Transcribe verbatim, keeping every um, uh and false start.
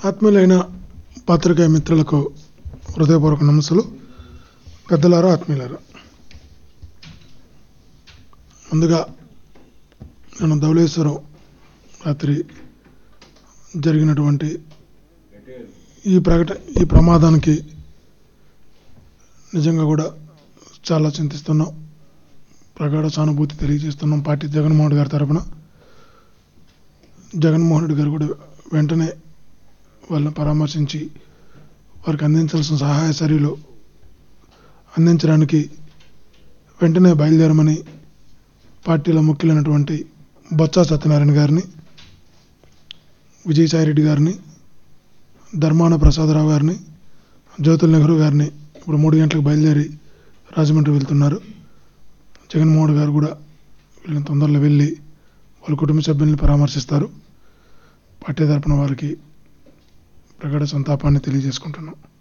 ఆత్మీయులైన పాత్రికేయ మిత్రులకు హృదయపూర్వక నమస్సులు. పెద్దలారా, ఆత్మీయులారా, ముందుగా నేను ధవళేశ్వరం రాత్రి జరిగినటువంటి ఈ ప్రకట ఈ ప్రమాదానికి నిజంగా కూడా చాలా చింతిస్తున్నాం, ప్రగాఢ సానుభూతి తెలియజేస్తున్నాం. పార్టీ జగన్మోహన్ రెడ్డి గారి తరఫున జగన్మోహన్ రెడ్డి గారు కూడా వెంటనే వాళ్ళని పరామర్శించి వారికి అందించాల్సిన సహాయ చర్యలు అందించడానికి వెంటనే బయలుదేరమని పార్టీలో ముఖ్యులైనటువంటి బొత్స సత్యనారాయణ గారిని, విజయసాయిరెడ్డి గారిని, ధర్మాన ప్రసాదరావు గారిని, జ్యోతుల నెహ్రూ గారిని ఇప్పుడు మూడు గంటలకు బయలుదేరి రాజమండ్రి వెళ్తున్నారు. జగన్మోహన్ గారు కూడా వీళ్ళని తొందరలో వెళ్ళి వాళ్ళ కుటుంబ సభ్యుల్ని పరామర్శిస్తారు. పార్టీ తరపున వారికి ప్రగాఢ సంతాపాన్ని తెలియజేసుకుంటున్నాం.